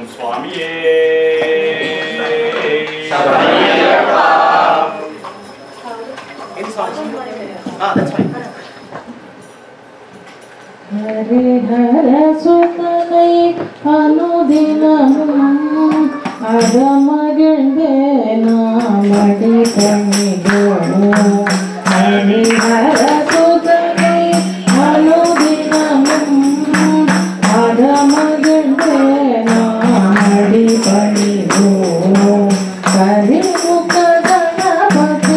Swamiye. Any songs? Ah, that's fine. Hare Hare Sutanai Anudinam Adamagande Namadi Kanigo Hare Hare Sutanai Anudinam Adamagande Namadi Kanigo Hare Mukha Ganapati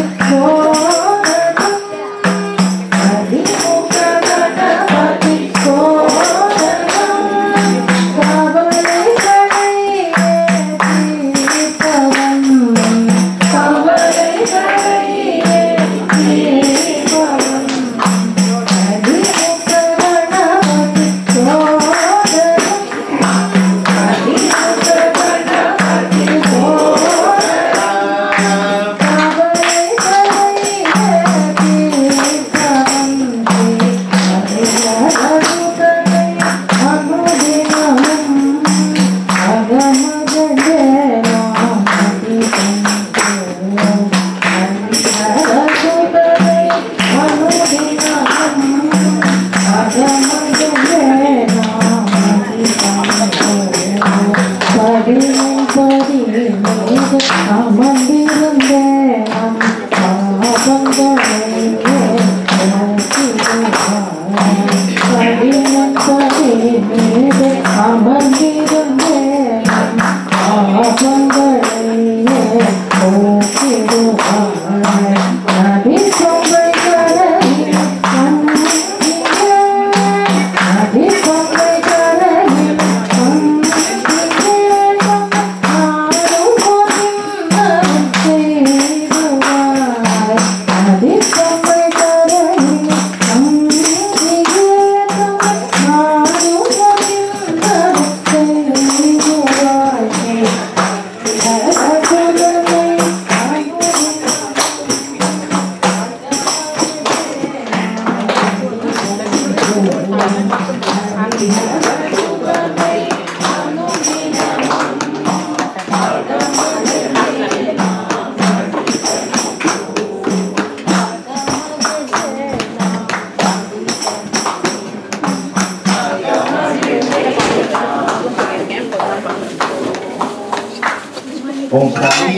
Om Swami.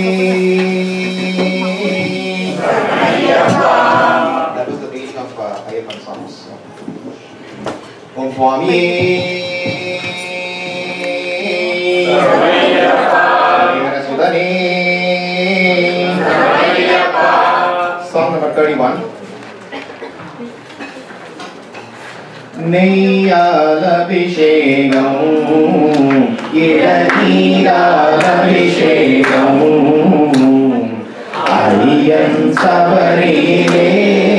That was the beginning of Ayyappan songs. Om Swami. Song number 31. Neyyalabhishegam Ilaniralabhishegam Ayyan Savarine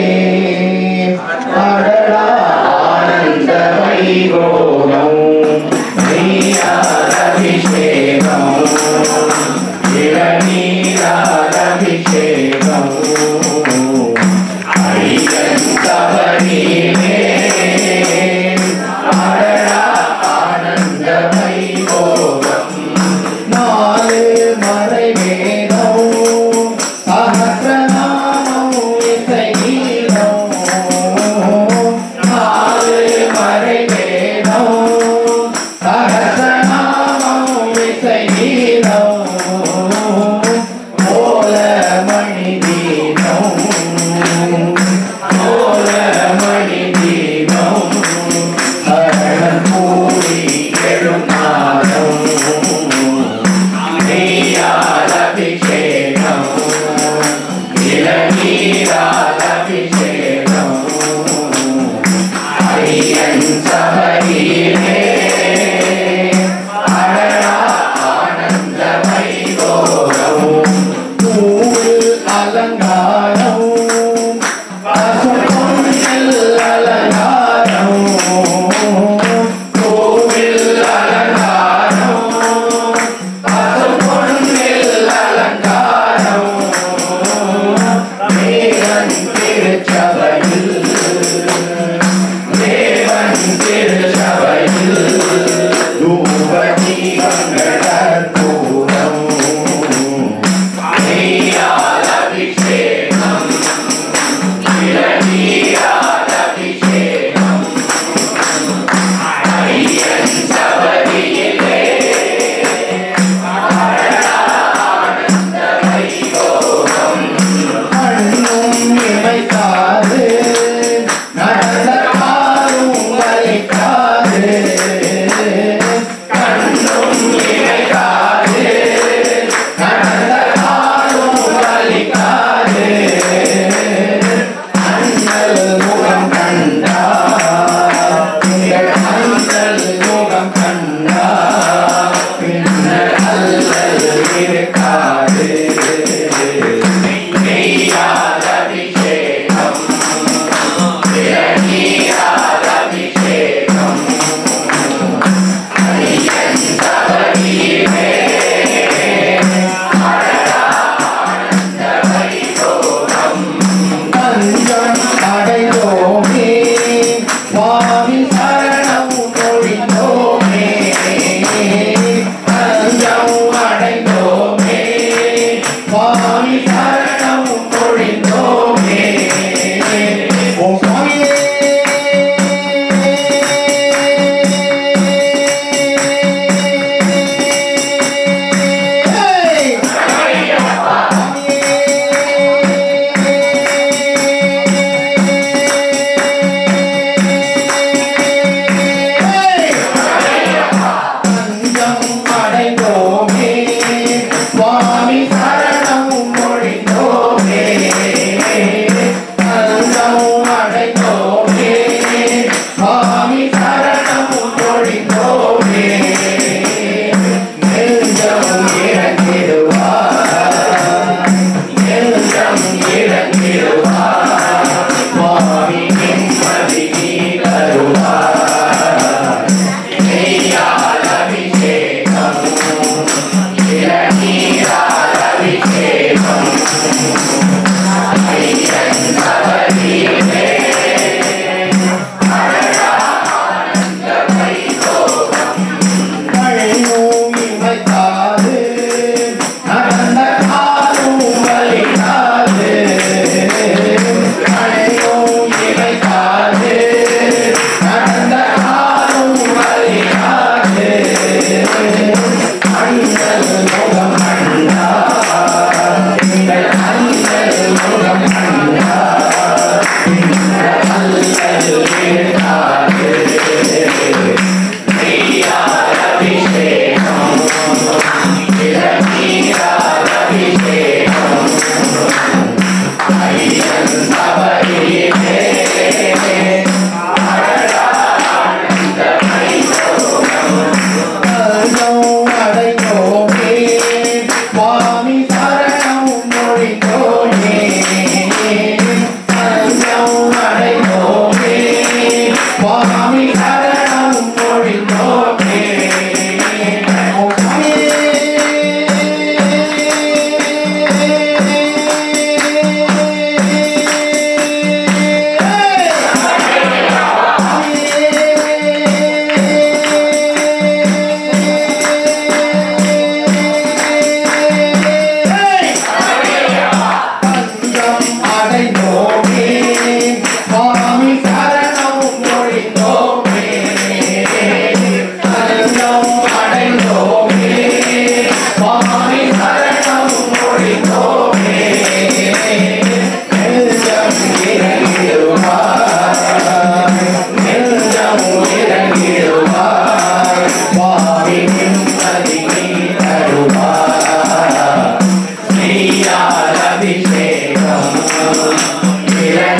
Adala Ananda Vaibhogam Neyyalabhishegam Ilaniralabhishegam Ayyan Savarine Dua jiwa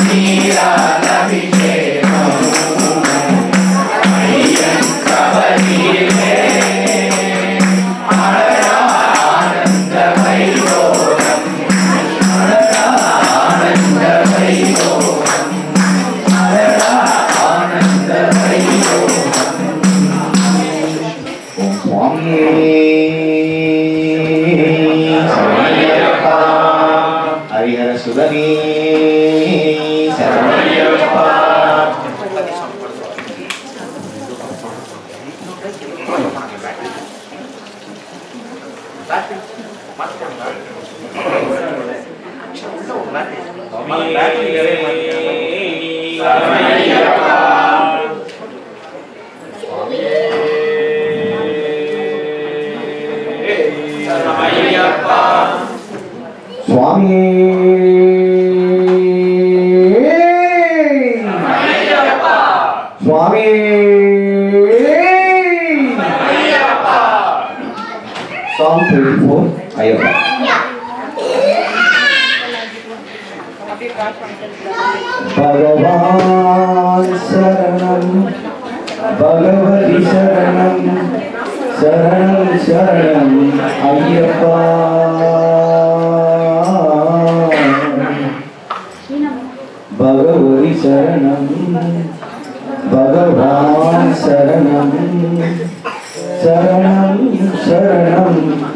Song 34, Ayyappan. Bhagavan Saranam, Bhagavati Saranam, Saranam Saranam, Ayyappan. Bhagavati Saranam, Bhagavan Saranam, Saranam Saranam,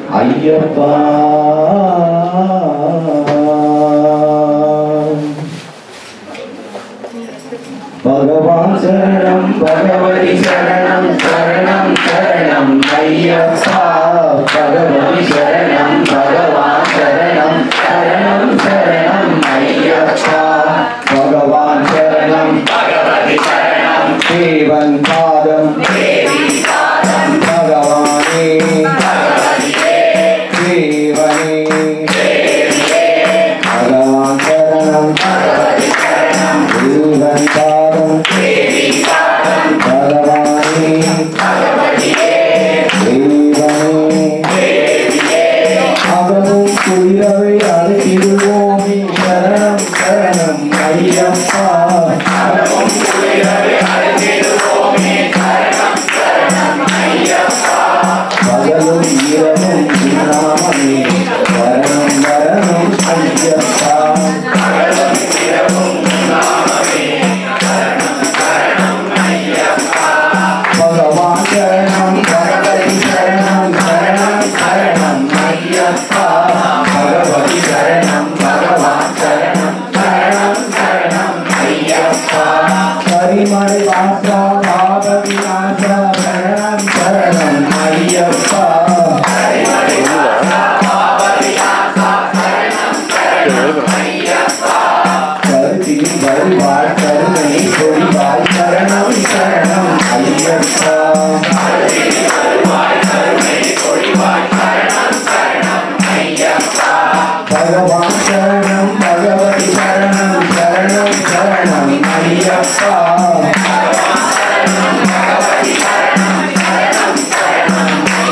Ayyappan. Bhagavan Saranam, Bhagavati Saranam, Saranam Saranam, Ayyappan. Bhagavati Saranam, Bhagavan Saranam, Saranam Saranam, Ayyappan. Bhagavan Saranam, Bhagavati Saranam, Devan Padam, Devi Padam, Bhagavani, Bhagavati, Devani, Devi, Bhagavan Saranam, Bhagavati Saranam, Devan Padam, Devi Padam, Bhagavani, Bhagavati, Devani, Devi, Agavum Kuirave Adikiruvomi, Saranam Saranam, Ayyappan. Agavum Kuirave Adikiruvomi, Saranam Saranam, Ayyappan. Pagalum Iravum Dinamani, Varanam Varanam, Ayyappan. Pagalum Iravum Dinamani, Varanam Varanam, Ayyappan. Bhagavan Saranam, Bhagavati Saranam, Saranam Saranam, Ayyappan. Bhagavati Saranam, Bhagavan Saranam, Saranam Saranam, Ayyappan. Peri-Malar, Bhagavati Saranam, Saranam, Ayyappan. Peri-Malar, Bhagavati Saranam, Saranam, Ayyappan. Karuthirin Varuvar, Karunai Kodivar, Saranam Saranam, Ayyappan. Karuthirin Varuvar, Karunai Kodivar, Saranam Saranam, Ayyappan. Bhagavan Saranam, Bhagavati Saranam, Saranam Saranam, Ayyappan. Bhagavan Saranam, Bhagavati Saranam, Saranam Saranam,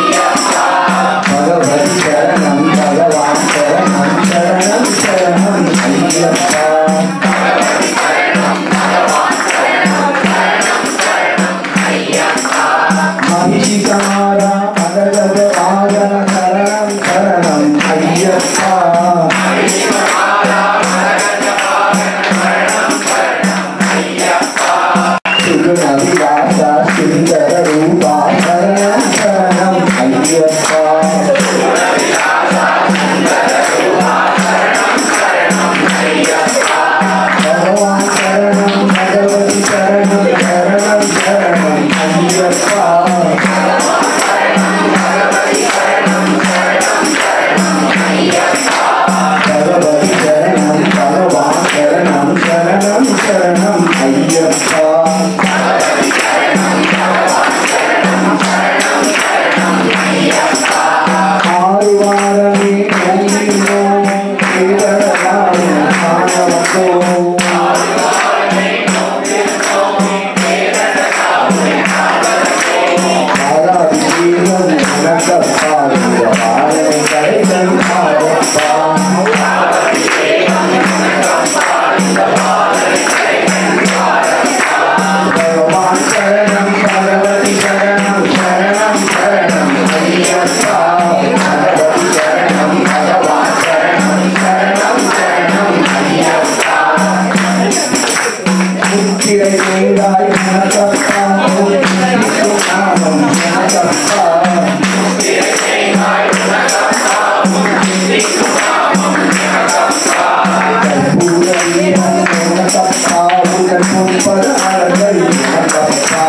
Ayyappan. Bhagavati Saranam, Bhagavan Saranam, Saranam Saranam, Ayyappan. Bhagavati Saranam, Bhagavan Saranam, Saranam Saranam, Ayyappan. Mahishi Samara, Madagada Vajana, Saranam Saranam, Ayyappan. Mahishi Samara, Madagada Vajana, Saranam Saranam, Ayyappan. Suguna Vivasa, Sundara Rupa, Saranam Saranam, Ayyappan. Suguna Vivasa, Sundara Rupa, Saranam Saranam, Ayyappan. Bhagavan Saranam, Bhagavati Saranam, Saranam Saranam, Ayyappan. Bhagavan Saranam, Bhagavati Saranam, Saranam Saranam, Ayyappan. Bhagavati Saranam, Bhagavan Saranam, Saranam Saranam, Ayyappan. Bhagavati Saranam, Bhagavan Saranam, Saranam Saranam, Ayyappan. Aaruvarame Nandino, Kedaravane Manavato. Aaruvarame Nandino, Kedaravane Manavato. Bhagavatiram Manakapparu, Vare Kaidan Ayyappan. Bhagavatiram Manakapparu, Vare பதமலர்கள் எனக்கப்பா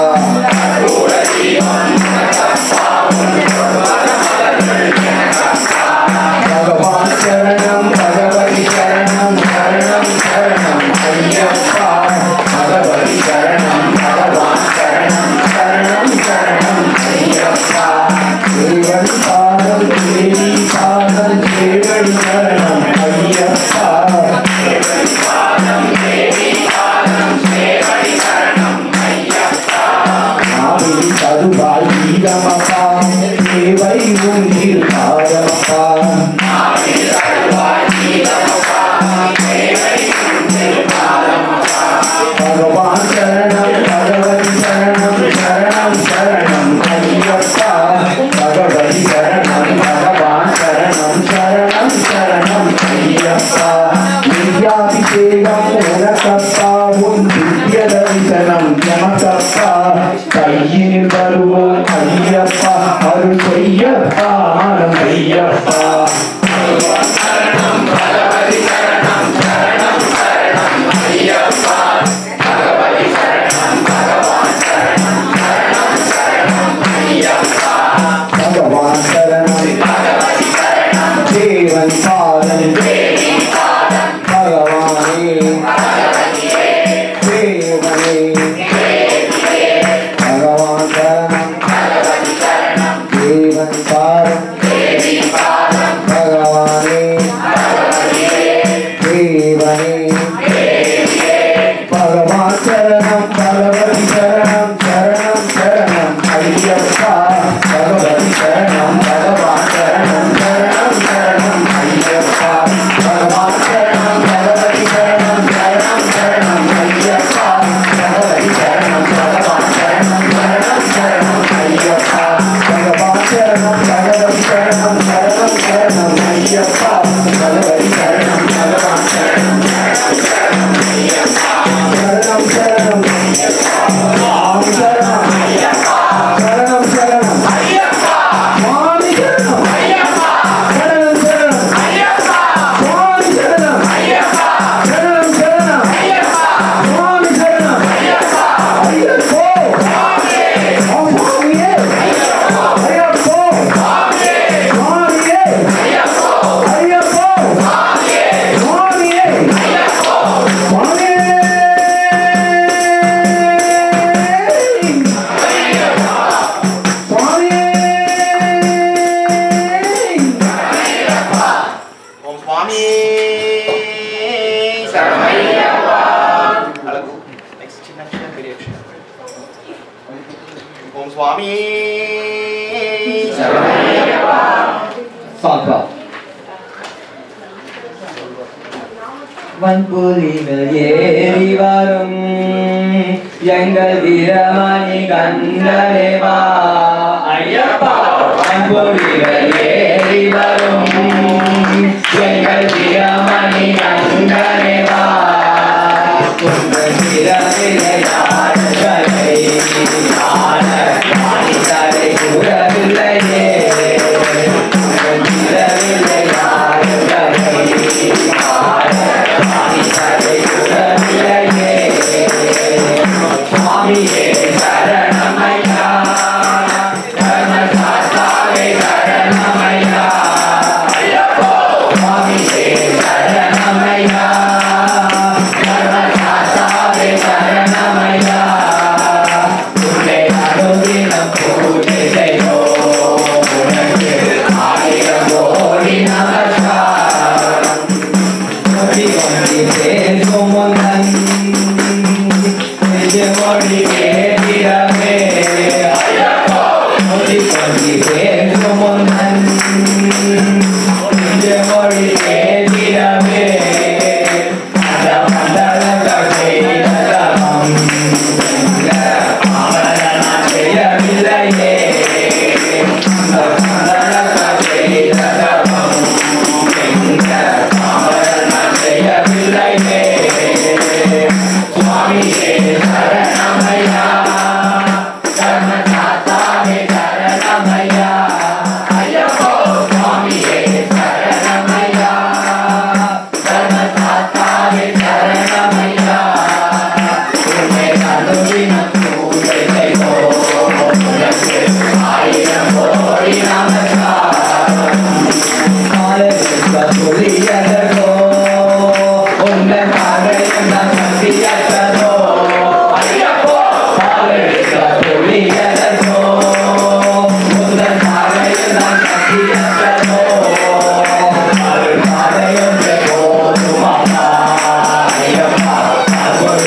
பகவான் சரணம் பகவதி சரணம் சரணம் சரணம் ஐயப்பா பகவதி சரணம் பகவான் சரணம் சரணம் சரணம் ஐயப்பா தேவன் பாதம் தேவி பாதம் தேவன் சரணம் ஐயப்பா தேவன் பாதம் தேவி பாதம் தேவன் சரணம் ஐயப்பா நாவி தருவாய் வீரமப்பா தேவை உன்னில் பாதமப்பா நாவி தருவாய் வீரமப்பா தேவை உன்னில் பாதமப்பா பகவான் சரணம் பகவதி சரணம் சரணம் சரணம் ஐயப்பா பகவதி சரணம் பகவான் சரணம் சரணம் சரணம் ஐயப்பா நித்யாபிஷேகம் உனக்கப்பா உன் திவ்ய தரிசனம் எமக்கப்பா கையில் வருவோம் ஐயப்பா அருள் செய்யப்பா ஆனம் ஐயப்பா பகவான் சரணம் பகவதி சரணம் சரணம் சரணம் ஐயப்பா பகவதி சரணம் பகவான் சரணம் சரணம் சரணம் ஐயப்பா பகவான் சரணம் பகவதி சரணம் தேவன் பாதம் தேவி பாதம் பகவானே பகவதியே தேவனே பகவான் சரணம் பகவதி சரணம் தேவன் பாதம் தேவி பாதம் பகவானே பகவதியே தேவனே பகவான் சரணம் பகவதி சரணம் சரணம் சரணம் ஐயப்பா பகவதி சரணம் பகவான் சரணம் சரணம் சரணம் ஐயப்பா பகவான் சரணம் பகவதி சரணம் சரணம் சரணம் ஐயப்பா பகவதி சரணம் பகவான் சரணம் சரணம் சரணம் ஐயப்பா பகவான் சரணம் பகவதி சரணம் சரணம் சரணம் ஐயப்பா பகவதி சரணம் பகவான் சரணம் சரணம் சரணம் ஐயப்பா சரணம் சரணம் சுவாமி சரணம் ஐயப்பா சரணம் சரணம் ஐயப்பா சுவாமி சரணம் ஐயப்பா சரணம் சரணம் ஐயப்பா சுவாமி சரணம் ஐயப்பா சரணம் சரணம் ஐயப்பா சுவாமி சரணம் ஐயப்பா ஐயப்போ சுவாமியே சுவாமியே ஐயப்போ ஐயப்போ சுவாமியே சுவாமியே ஐயப்போ ஐயப்போ சுவாமியே சுவாமியே ஐயப்போ சுவாமியே Om Swami Saranayappa. Alagu. Next chinna akshara, very akshara. Om Swami Saranayappa. சாக்கா வன்புலிகள் ஏறி வரும் எங்கள் வீரமணி கண்டனேவா ஐயப்பா வன்புலிகள் ஏறி வரும் எங்கள் வீரமணி கண்டனேவா உங்கள் வீரவிளையாடுகளை ஆட மனிதரை கூறவில்லையே உங்கள் வீரவிளையாடுகளை ஆட மனிதரை கூறவில்லையே சுவாமியே சரணமையா தர்மசாஸ்தாவே சரணமையா ஐயப்போ சுவாமியே சரணமையா தர்மசாஸ்தாவே சரணமையா உன்னை அனுதினம் பூஜை செய்வோம் உனக்கு 1000 கோடி நமஸ்காரம் கொடி கொடி பேசும் முன்னன் மொழி கேட்டிடமே ஐயப்போ கொடி கொடி பேசும் முன்னன் மொழி கேட்டிடமே அந்த மண்டல கதை தலம் அவன செய்யவில்லையே அந்த மண்டல கதை தலம் அவன செய்யவில்லையே சுவாமியே சரணமையா தர்மசாஸ்தாவே சரணமையா ஐயப்போ சுவாமியே சரணமையா தர்மசாஸ்தாவே சரணமையா உன்னை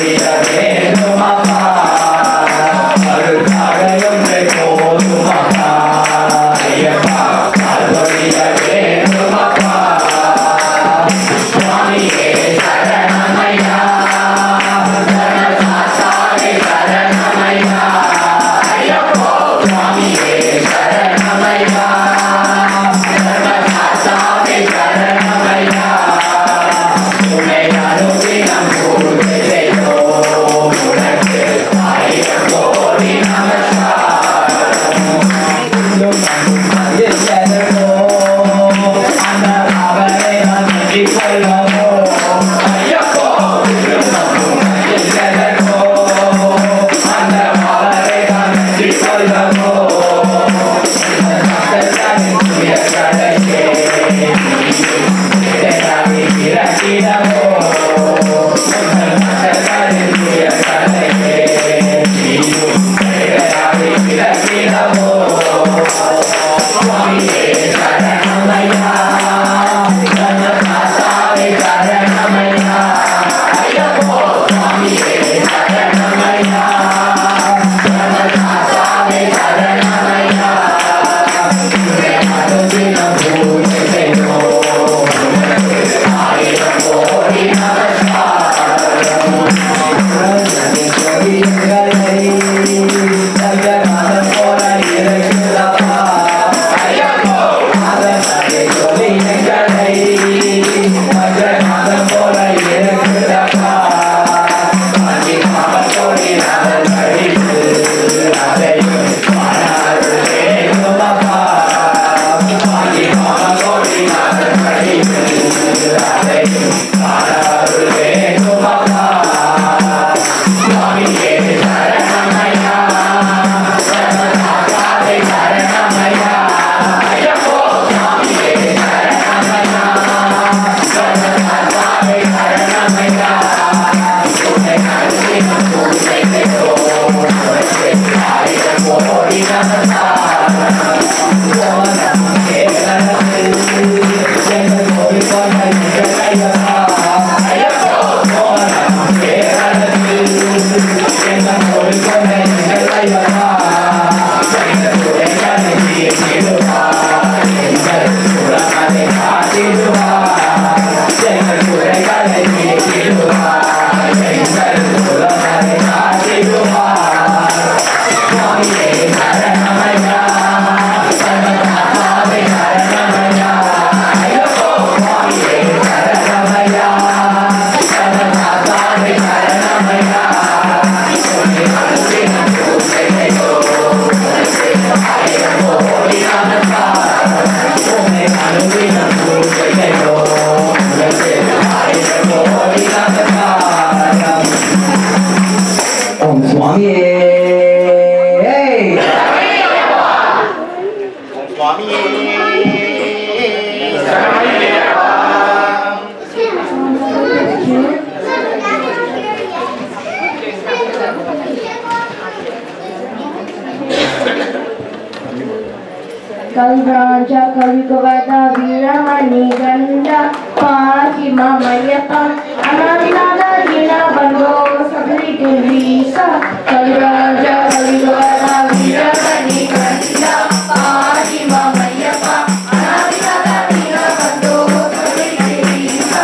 Kalvraja Kavikavada Veeramani Ganda Paki Mamayapam Anandana Dina Bando Sabriti Visa Kalvraja Kavikavada Veeramani Ganda Paki Mamayapam Anandana Dina Bando Sabriti Visa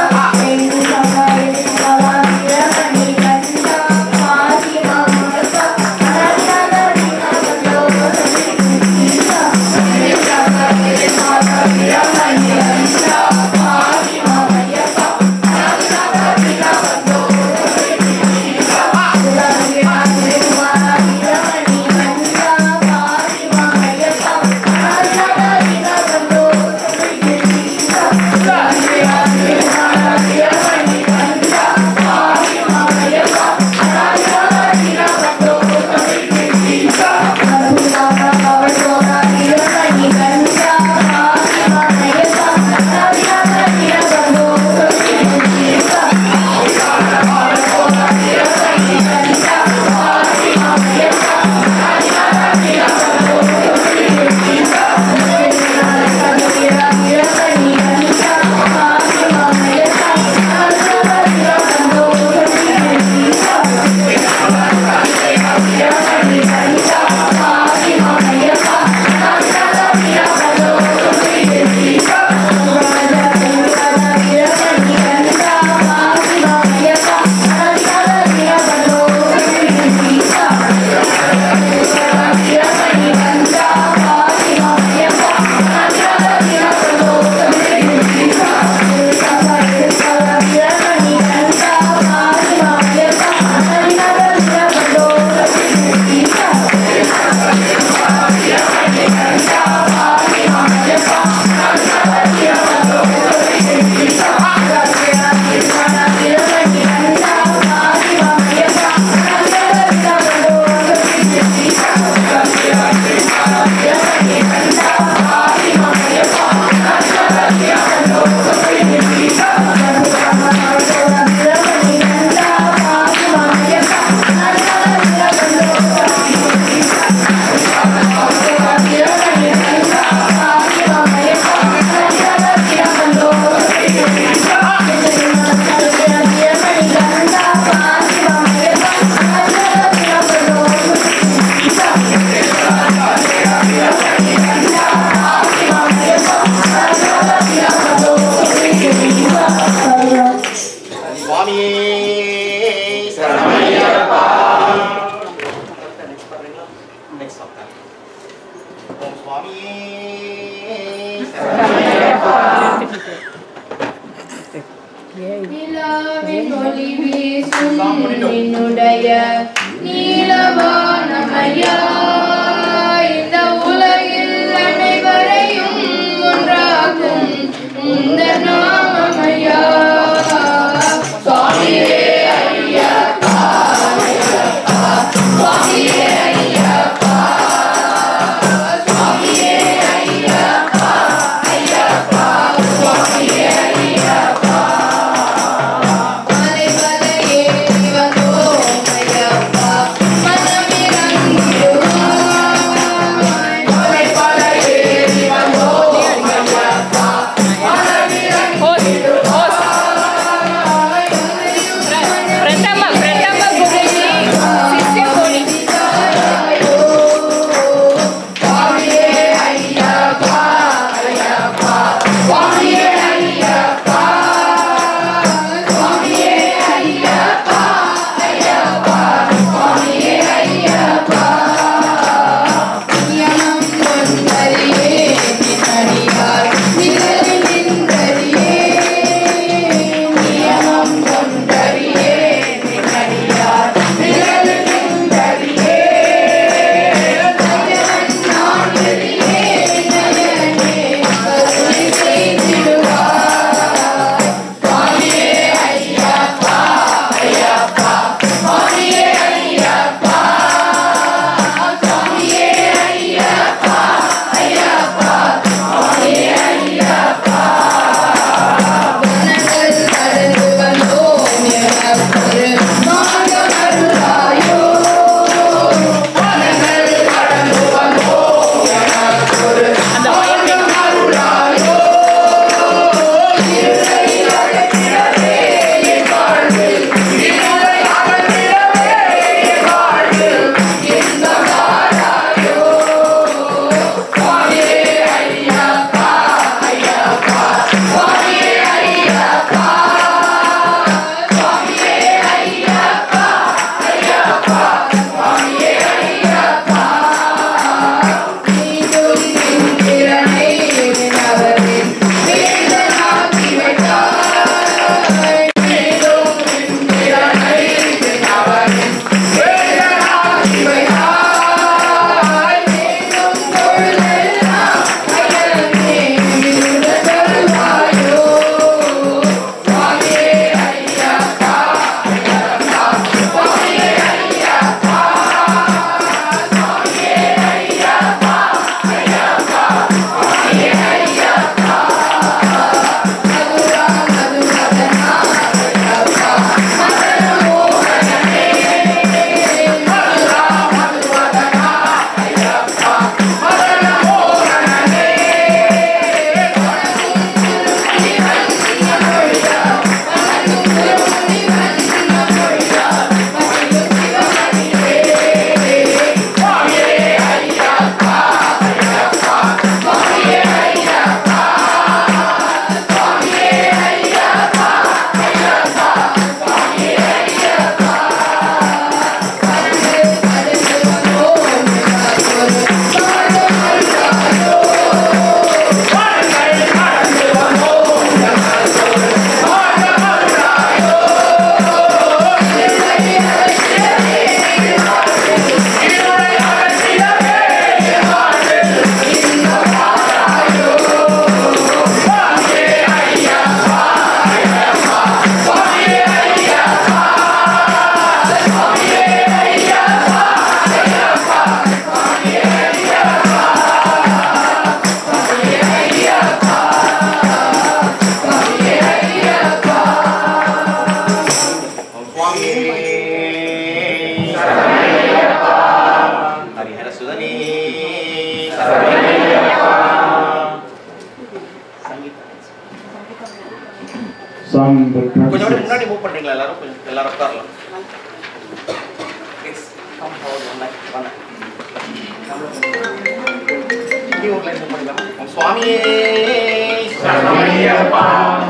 Veeramani Ganda Paki Mamayapam Anandana Dina Bando Sabriti Visa Thank you. வீசும் என்னுடைய நீலவானமையா இந்த உலகில் அனைவரையும் ஒன்றாகும் உந்த நாமமையா சுவாமியே ஐயப்பா ஐயப்பா சுவாமியே ஐயப்பா சுவாமியே ஐயப்பா ஐயப்பா சுவாமியே ஐயப்பா மலை மலை ஏறி வந்தோம் ஐயப்பா மனமிரங்கிடுவாய் மலை மலை ஏறி வந்தோம் ஐயப்பா கொஞ்சம் முன்னாடி மூவ் பண்றீங்களா எல்லாரும் உட்காரலாம். சுவாமியே சரணமையப்பா.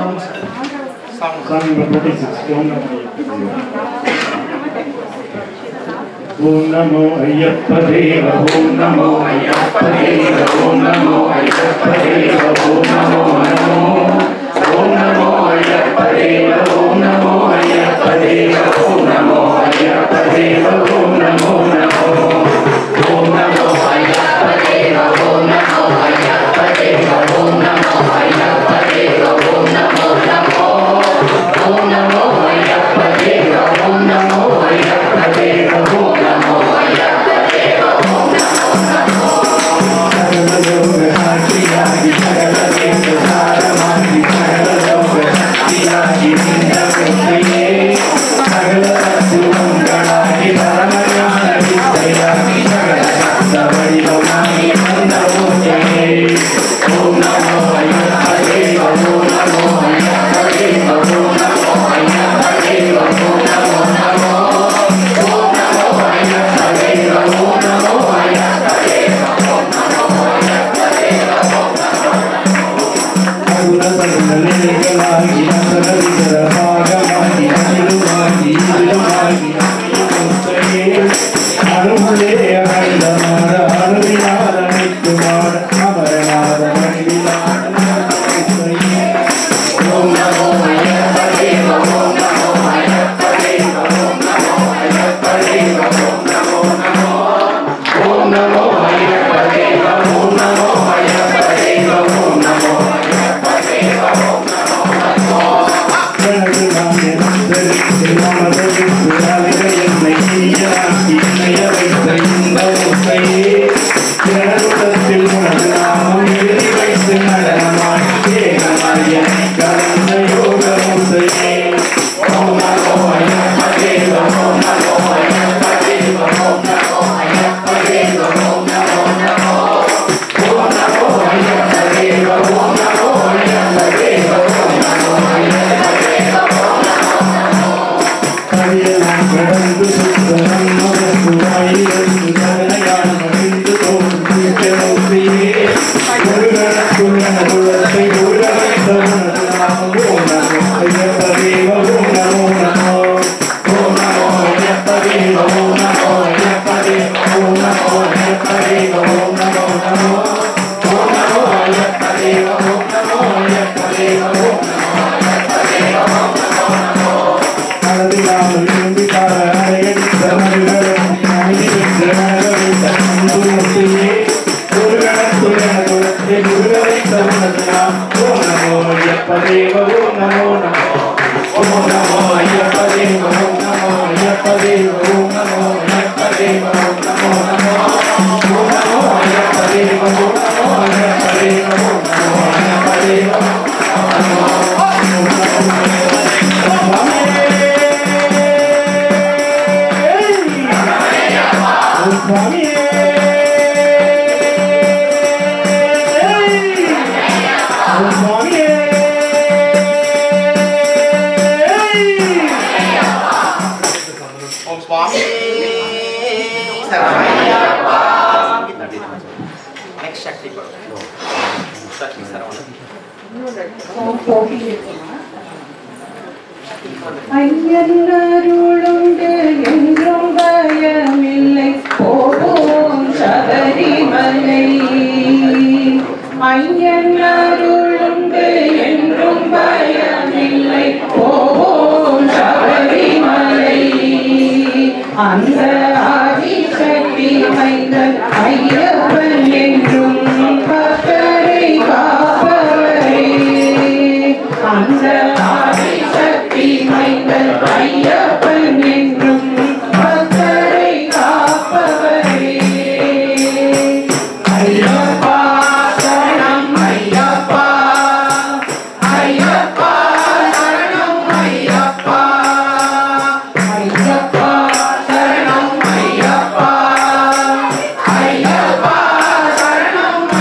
ஓம் நமோ ஐயப்ப தேவ ஓம் நமோ ஐயப்ப தேவ ஓம் நமோ ஐயப்ப தேவ ஓம் நமோ நமோ ஓம் நமோ ஐயப்ப தேவ ஓம் நமோ Ayyappa Deva Om Namo Ayyappa Deva Om Namo Om Namo Ayyappa Deva Om Namo Ayyappa Deva Om Namo Ayyappa Deva Om Namo Om Namo Ayyappa Deva Om Namo Ayyappa Deva Om Namo Ayyappa Deva Om Namo Sagala Loka Sakshiyaagi Sagala Deva Saramagi Sagala Loka Sakshiyaagi Nindamukriye Sagala Satsumangalagi Paramajnana Vidyayagi Sagala Sattavadivamagi Mandamukriye Om Namo Ayyappa Deva Om Namo Ayyappa Deva Om Namo Ayyappa Deva Om Namo Om Namo Ayyappa Deva Om Namo Ayyappa Deva Om Namo Ayyappa Deva Om Namo Aguna Sarvalegalagi Asarabhidara Bhagamagi Ashilumagi Idilumagi Amiyamuktaye Arumale Agandamara Aruvinara Nittumara Amaranara Mandilara Namuktaye Om Namo Ayyappa Deva Om Namo Ayyappa Deva Om Namo Ayyappa Deva Om Namo Om Namo Ayyappa Deva Om Namo Ayyappa Deva Om Namo Ayyappa Deva Om Namo Pranamaya Nandari Namadari Puralaya Nayiyaki Nayavita Indamuktaye Pranutatil Munadnamam Yedivaita Nadanamaki Namaya Karana Yoga Muktaye Om Namo Ayyappa Deva Om Namo Ayyappa Deva Om Namo Ayyappa Deva Om Namo Om Namo Ayyappa Deva Om Namo Ayyappa Deva Om Namo Ayyappa Deva Om Namo Kariyalam Kadandu Suttaram Namastu Vayirandu Dhanayam Mahindu Tohti Muktiye Gurugana Gurugana Gurate Gurugana Dhamma Om Namo Ayyappa Deva Om Namo Om Namo Ayyappa Deva Om Namo Ayyappa Deva Om Namo Ayyappa Deva Om Namo Om Namo Ayyappa Deva Om Namo Ayyappa Deva Om Namo Ayyappa Deva Om Namo Aladilama Vindikara Ayadi Samadhigaram Namidividranaravita Nandumuktiye Gurugana Gurugana Gurate Gurugavita Munadnam Om Namo Ayyappa Deva Om Namo Om Namo Ayyappa Deva Om Namo Ayyappa Deva Om Namo Ayyappa Deva Om Namo Om Namo Ayyappa Deva Om Namo Ayyappa Deva Om Namo Ayyappa Deva Om Swami Saranayappa. Next Shakti Guru. Shakti Saranayappa. ஐயன்னருளுண்டு என்றும் பயமில்லை போவோம் சபரிமலை ஐயன்னருளுண்டு என்றும் பயமில்லை போவோம் சபரிமலை அந்த ஆதிசக்தி மைந்தன் ஐயப்பன் என்றும் பக்தரை காப்பவரே அந்த ஆதிசக்தி மைந்தன் ஐயப்பன் என்றும் பக்தரை காப்பவரே ஐயப்பா சரணம் ஐயப்பா ஐயப்பா சரணம் ஐயப்பா ஐயப்பா சரணம் ஐயப்பா ஐயப்பா சரணம்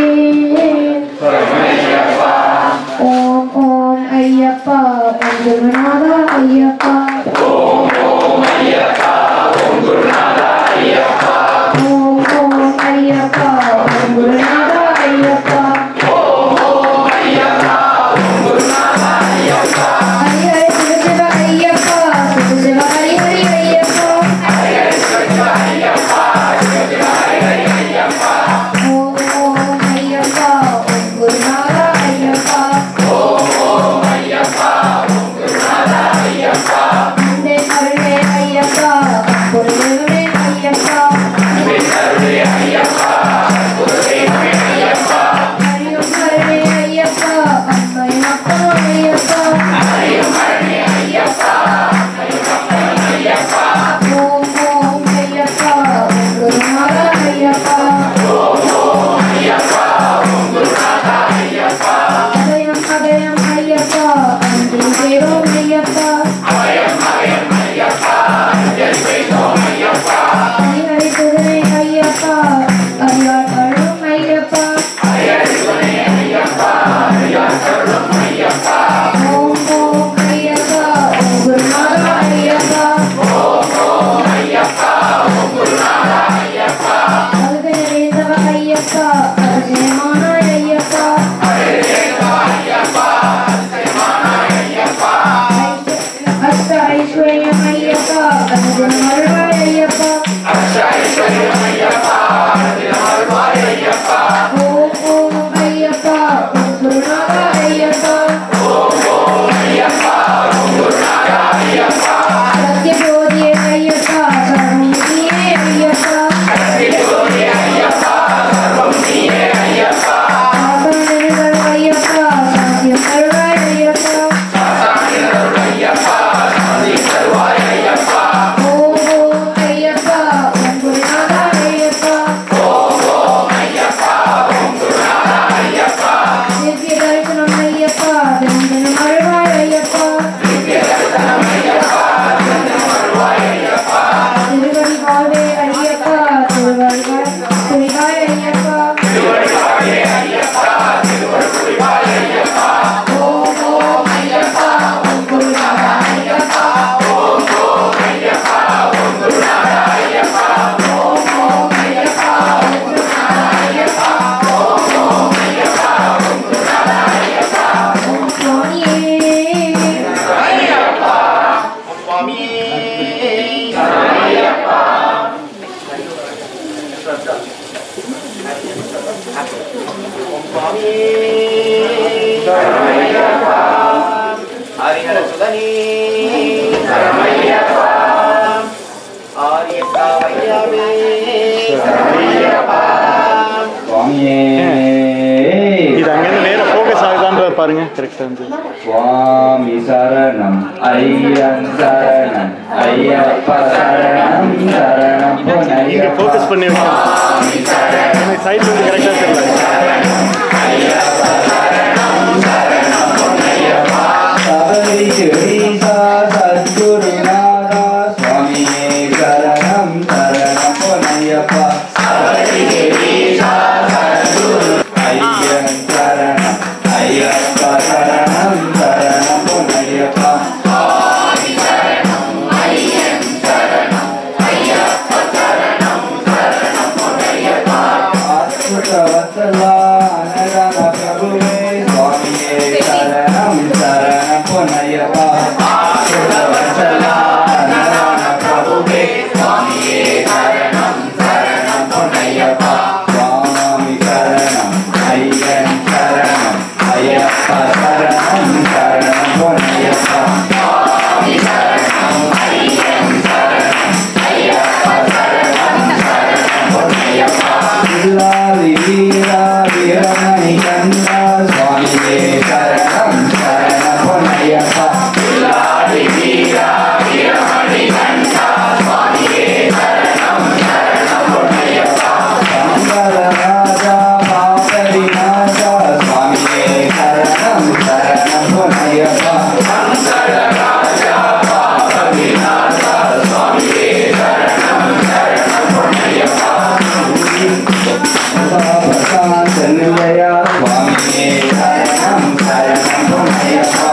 ஓம் ஓம் ஐயப்பா ஓம் குருநாதா ஐயப்பா ஓம் ஓம் ஐயப்பா ஓம் குருநாதா ஐயப்பா ஓம் ஓம் ஐயப்பா ஓம் குருநாதா ஐயப்பா ஓம் ஓம் ஐயப்பா ஓம் குருநாதா ஐயப்பா ஹரி ஹரி சிவ சிவ ஐயப்பா சிவ சிவ ஹரி ஹரி ஐயப்பா ஹரி ஹரி சிவ சிவ ஐயப்பா சிவ சிவ ஹரி ஹரி ஐயப்பா ஓம் ஓம் ஐயப்பா ஓம் குருநாதா ஐயப்பா ஓம் ஓம் ஐயப்பா ஓம் குருநாதா ஐயப்பா அன்பே அருளே ஐயப்பா பொருளே ஐயப்பா அன்பே அருளே ஐயப்பா பொருளே ஐயப்பா ஹரியும் ஹரே ஐயப்பா அம்மையப்பா ஐயப்பா ஹரியும் ஹரே ஐயப்பா ஐயப்பன் ஐயப்பா ஓம் ஓம் ஐயப்பா ஓம் குருநாதா ஐயப்பா ஓம் ஓம் ஐயப்பா ஓம் குருநாதா ஐயப்பா அபயம் அபயம் ஐயப்பா அன்பு தேவம் ஐயப்பா அபயம் அபயம் ஐயப்பா அஞ்சலி வைத்தோம் ஐயப்பா ஹரி ஹரி துணை ஐயப்பா அருளால் அருளும் ஐயப்பா ஹரி ஹரி துணை ஐயப்பா அருளால் அருளும் ஐயப்பா ஓம் ஓம் ஐயப்பா ஓம் குருநாதா ஐயப்பா ஓம் ஓம் ஐயப்பா ஓம் குருநாதா ஐயப்பா அருகே நிறைந்தவ ஐயப்பா அருஜயமான ஐயப்பா ஹரிதேவா ஐயப்பா அஸ்தமான ஐயப்பா அஷ்ட ஐஸ்வர்யம் ஐயப்பா அனுதினம் அருள்வாய் ஐயப்பா அஷ்ட ஐஸ்வர்யம் ஐயப்பா அனுதினம் அருள்வாய் ஐயப்பா ஓம் ஓம் ஐயப்பா ஓம் குருநாதா ஐயப்பா ஓம் ஓம் ஐயப்பா ஓம் குருநாதா ஐயப்பா சத்ய ஜோதியே ஐயப்பா சர்வமுகியே ஐயப்பா சத்யஜோதி ஐயப்பா சர்வம் நீயே ஐயப்பா ஆசானிகள் ஐயப்பா சாத்தியம் அருள்வாய் ஐயப்பா சாத்தானியர் ஐயப்பா சாந்தி தருவாய் ஐயப்பா ஓம் ஓம் ஐயப்பா ஓம் குருநாதா ஐயப்பா ஓம் ஓம் ஐயப்பா ஓம் குருநாதா ஐயப்பா திவ்ய தரிசனம் ஐயப்பா தினம் தினம் அருள்வாய் ஐயப்பா திவ்ய தரிசனம் ஐயப்பா தினம் அருள்வாய் ஐயப்பா திருவடி வாழ்வே ஐயப்பா திருவடி புரிவாய் ஐயப்பா திருவடி வாழ்வே ஐயப்பா திருவடி புரிவாய் ஐயப்பா ஓம் ஓம் ஐயப்பா ஓம் குருநாதா ஐயப்பா ஓம் ஓம் ஐயப்பா ஓம் குருநாதா ஐயப்பா ஓம் ஓம் ஐயப்பா ஓம் குருநாதா ஐயப்பா ஓம் ஓம் ஐயப்பா ஓம் குருநாதா ஐயப்பா ஓம் சுவாமியே ஐயப்பா சுவாமி ஐயப்பா சுவாமி ஐயப்பா ஹரிஹர சுதனி ஐயப்பா ஆரியப்பா வையாவே ஐயப்பா சுவாமியே இது அங்கேருந்து நேரம் ஃபோக்கஸ் ஆகுதான்ற பாருங்க கரெக்டாக வந்து சுவாமி சரணம் ஐயன் சரணம் ஐயப்ப சரணம் சரணம் இங்கே ஃபோக்கஸ் பண்ணி வைக்கணும் சைடில் வந்து கரெக்டாக தெரியல சத்குருநாதா சுவாமியே சரணம் சரணம் பொன்னையப்பா ஐயன் சரணம் ஐயப்ப சரணம் சரணம் பொன்னையப்பா அற்புத வத்சலா அனகன பிரபுவே சுவாமியே சரணம் சரணம் பொன்னையப்பா அற்புத வத்சலா அனகன பிரபுவே சுவாமியே சரணம் சரணம் பொன்னையப்பா சுவாமி சரணம் ஐயன் சரணம் ஐயப்ப சரணம் சரணம் பொன்னையப்பா வில்லாதி வீரா வீரமணி கந்தா சுவாமியே சரணம் சரணம் பொன்னையப்பா வில்லாதி வீரா வீரமணி கண்டா சுவாமியே சரணம் சரணம் பொன்னையப்பா சம்பர ராஜா பாபரி நாதா சுவாமியே சரணம் சரணம் பொன்னையப்பா சங்கர ராஜா பாபவிநாதா சுவாமியே சரணம் சரணம் பொன்னையப்பா பிரசாந்த் செல்லுவே நிலையா சுவாமியே சரணம் சரணம் பொன்னையப்பா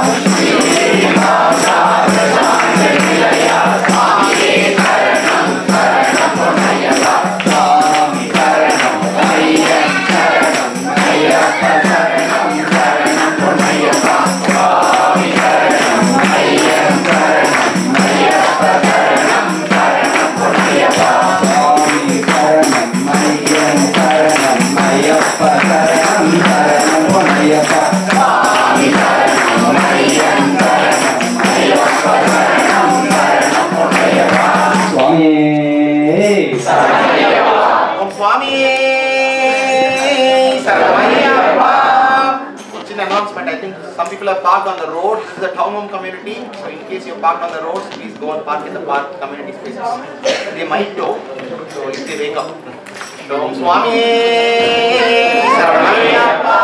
Announcement. I think some people are parked on the road. This is the town home community. So in case you're parked on the roads, please go and park in the park community spaces. They might know. So if they wake up. So Swami Saranayappa.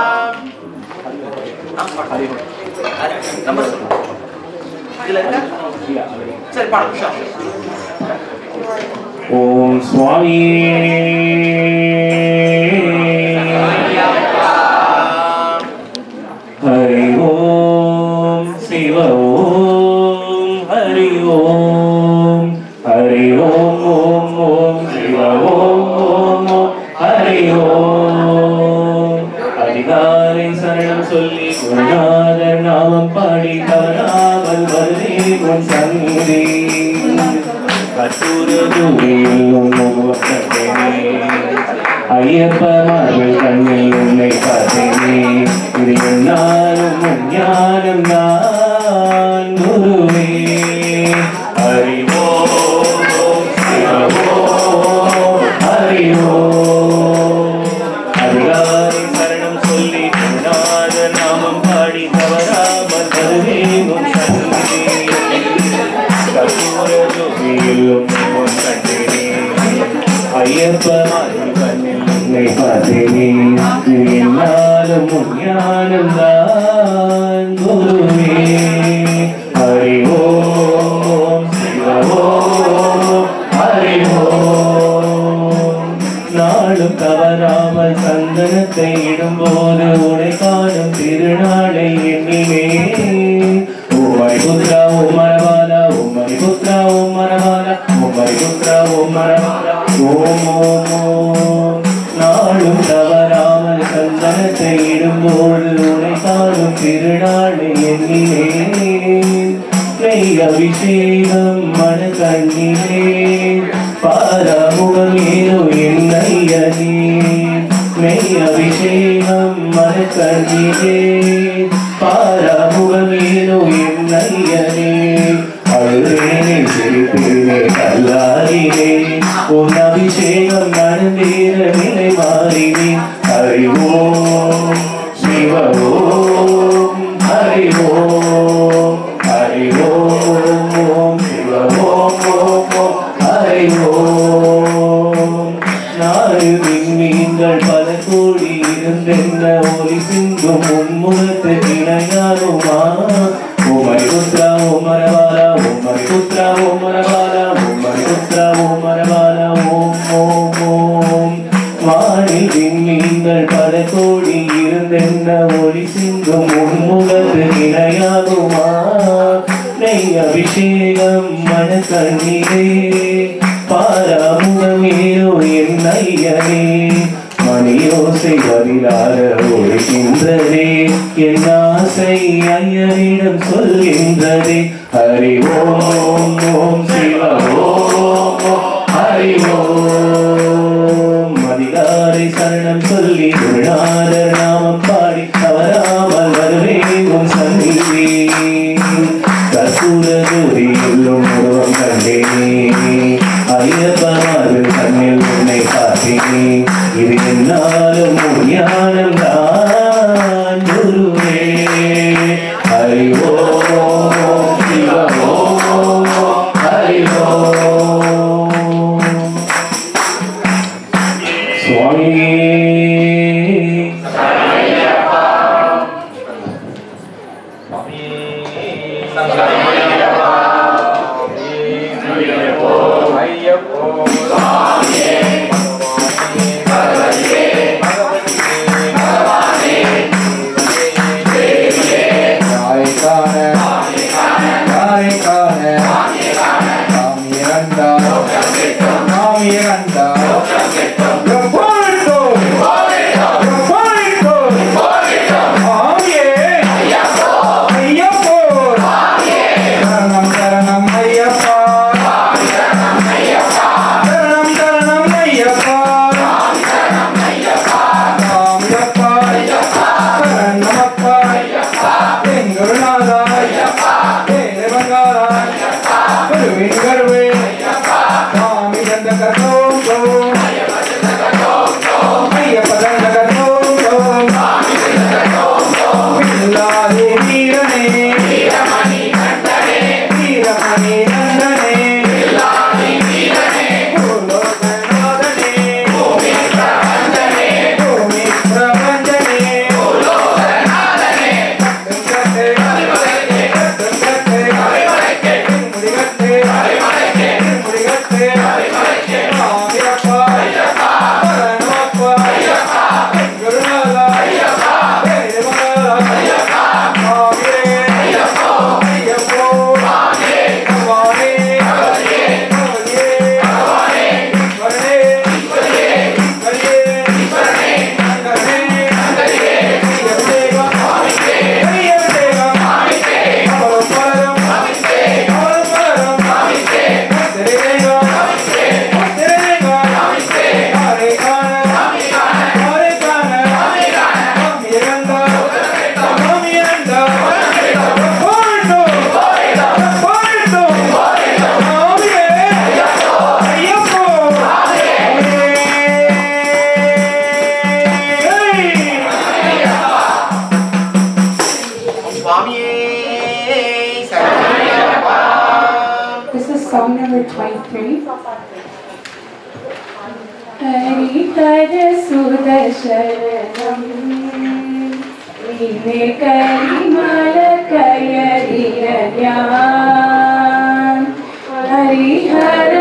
Number sir, part Om Swami Hari Om Shiva Om Hari Om Hari Om Om Om Shiva Om Om Om Hari Om Adhikari Saranam Solli Gurunadar Namam Padi Tavaraval Varve Gun Sannidhi Kathura Duviyillum Mugvakkatene Ayyappan Bhajan Unnai Pathene Idu ennalum ஞானம் நான் குருவே Hari Om Shiva Om Hari Om Adhikari Saranam Solli Gurunadar Namam Padi Tavaraval Varve Gun Sannidhi Kathura Duviyillum Mugvakkatene Ayyappan Bhajan Unnai Pathene Idu ennalum ஞானம் நான் குருவே Hari Om Shiva Om Hari Om நாளும் தவறாமல் சந்தனத்தை இடும்போது உனை காணும் திருநாளை எண்ணினே ஓம் ஹரிபுத்ரா ஓம் மரபாலா ஓம் ஹரிபுத்ரா ஓம் மரபாலா ஓம் ஹரிபுத்ரா ஓம் மரபாலா ஓம் ஓம் ஓம் நாளும் தவறாமல் சந்தனத்தை இடும்போது உனை காணும் திருநாளை எண்ணினேன் நெய் அபிஷேகம் மன கண்ணிலே பாராமுகமேனோ என் ஐயனே நெய் அபிஷேகம் மன கண்ணிலே பாராமுகமேனோ என் ஐயனே அழுதேனே சிரித்தேனே கல்லாரினே உன் அபிஷேகம் நடந்தேற நிலை மாறினேன் Hari Om Shiva Om Hari Om Hari Om Shiva Om Hari Om நாடு விண்மீன்கள் பல கோடி இருந்தென்ன ஒளி சிந்தும் உன்முகத்து இணையாருமா ஓம் ஹரிபுத்ரா ஓம் மரபாலா ஓம் ஹரிபுத்ரா ஓம் மரபாலா ஓம் ஹரிபுத்ரா ஓம் மரபாலா ஓம் ஓம் ஓம் வானில் விண்மீன்கள் பல கோடி இருந்தென்ன ஒளி சிந்தும் உன்முகத்து இணையாகுமா நெய் அபிஷேகம் மன கண்ணீரே பாராமுகமேனோ என் ஐயனே மணியோசை பதிலாக ஒழிக்கின்றதே என் ஆசை ஐயனிடம் சொல்கின்றதே Hari Om Om Shiva Om Hari Om அதிகாரை சரணம் சொல்லி குருநாதர் நாமம் பாடி தவறாமல் வருவே உன் சந்நிதி கற்பூர ஜோதியுள்ளும் உருவம் கண்டேனே ஐயப்பன் கண்ணில் உன்னை பார்த்தேனே இது என்னாலும் ஞானம் தான் குருவே Hari Om Shiva Om Hari Om शङ्करसुत शरणं नीने करिमल कयरिरज्ञान हरिहर